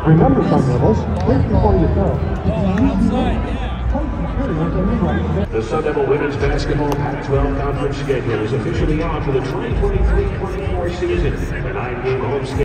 Remember, Sun Devils, think before you throw. The Sun Devil women's basketball Pac-12 conference schedule is officially on for the 2023-24 season. The 9-game home schedule.